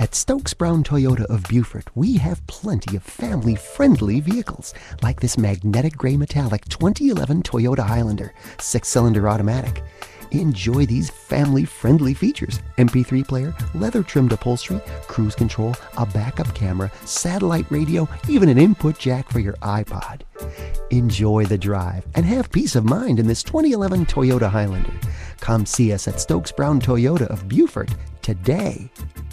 At Stokes Brown Toyota of Beaufort, we have plenty of family-friendly vehicles, like this magnetic gray metallic 2011 Toyota Highlander, 6-cylinder automatic. Enjoy these family-friendly features: MP3 player, leather-trimmed upholstery, cruise control, a backup camera, satellite radio, even an input jack for your iPod. Enjoy the drive and have peace of mind in this 2011 Toyota Highlander. Come see us at Stokes Brown Toyota of Beaufort today.